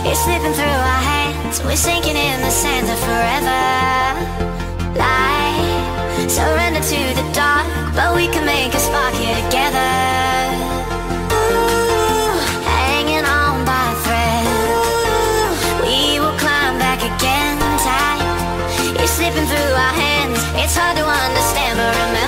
It's slipping through our hands, we're sinking in the sands of forever. Light, surrender to the dark, but we can make a spark here together. Ooh, hanging on by a thread. Ooh, we will climb back again. Time is slipping through our hands. It's hard to understand, but remember.